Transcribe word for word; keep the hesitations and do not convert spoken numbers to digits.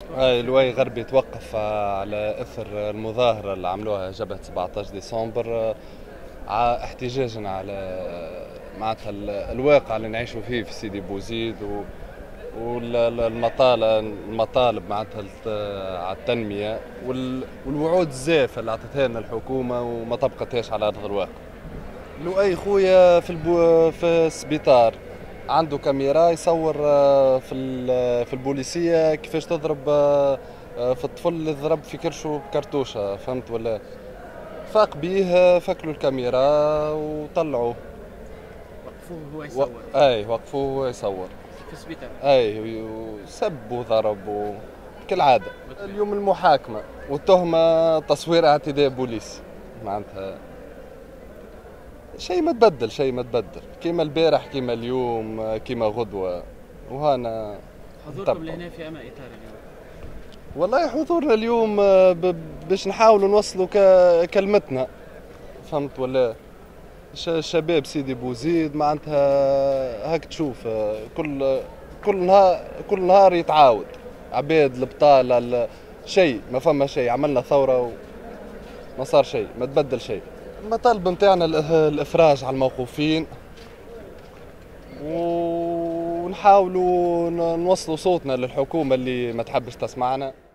هاي لؤي غربي توقف على اثر المظاهره اللي عملوها جبهه سبعة عشر ديسمبر، ع- احتجاجا على معناتها ال- الواقع اللي نعيشوا فيه في سيدي بوزيد، والمطالب المطالب معناتها الت- على التنميه، وال- والوعود الزائفه اللي اعطتها لنا الحكومه وما طبقتهاش على ارض الواقع. لؤي خويا في البو في السبيطار عنده كاميرا يصور آه، في ال- في البوليسيه كيفاش تضرب آه، آه، في الطفل اللي ضرب في كرشه بكرتوشه، فهمت ولا؟ فاق بيه، فكلوا الكاميرا وطلعوه. وقفوه وهو و... يصور اي وقفوه وهو يصور. في السبيطار. اي وسب وضرب و... كالعادة. اليوم المحاكمة والتهمة تصوير اعتداء بوليسي، معناتها شيء ما تبدل، شيء ما تبدل كيما البارح كيما اليوم كيما غدوة. وهنا حضوركم لهنا في أما إطار اليوم؟ والله حضورنا اليوم ب... باش نحاولوا نوصلوا ك... كلمتنا، فهمت ولا؟ ش- شباب سيدي بوزيد معناتها هاك تشوف كل كل نهار كل نهار يتعاود، عباد البطالة ال- شيء ما فما شيء، عملنا ثورة وما صار شيء، ما تبدل شيء. المطالب نتاعنا الإفراج على الموقوفين، ونحاولوا نوصلوا صوتنا للحكومة اللي ما تحبش تسمعنا.